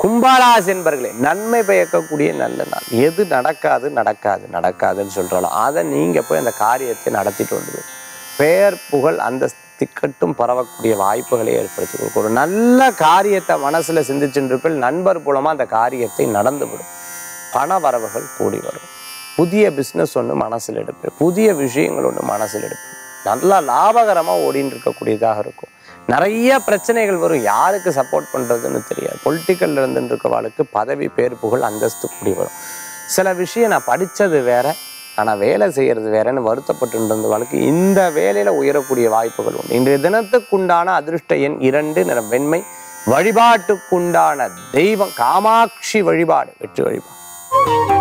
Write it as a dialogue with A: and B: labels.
A: கும்பராசி என்பர்களே, நன்மை பயக்கக்கூடிய நல்ல நாள். எது நடக்காதுன்னு சொல்றாலும் அதை நீங்க போய் அந்த காரியத்தை நடத்திட்டு வந்து பெயர் புகழ் அந்த திக்கட்டும் பரவக்கூடிய வாய்ப்புகளை ஏற்படுத்தி கொடுக்கும். ஒரு நல்ல காரியத்தை மனசுல சிந்திச்சுருப்பில் நண்பர் மூலமா அந்த காரியத்தை நடந்துவிடும். பண வரவுகள் கூடி வரும். புதிய பிஸ்னஸ் ஒன்று மனசில் எடுப்பேன், புதிய விஷயங்கள் ஒன்று மனசில் எடுப்பேன், நல்லா லாபகரமாக ஓடின்னு இருக்கக்கூடியதாக இருக்கும். நிறைய பிரச்சனைகள் வரும், யாருக்கு சப்போர்ட் பண்ணுறதுன்னு தெரியாது. பொலிட்டிக்கல்ல இருந்துட்டு இருக்கவாளுக்கு பதவி பேர் புகழ் அந்தஸ்து கூடி வரும். சில விஷயம் நான் படித்தது வேற, ஆனால் வேலை செய்கிறது வேறன்னு வருத்தப்பட்டு இருந்தவாளுக்கு இந்த வேலையில் உயரக்கூடிய வாய்ப்புகள் உண்டு. இன்றைய தினத்துக்குண்டான அதிர்ஷ்ட எண் 2, நிறம் வெண்மை. வழிபாட்டுக்குண்டான தெய்வம் காமாட்சி வழிபாடு, வெற்றி வழிபாடு.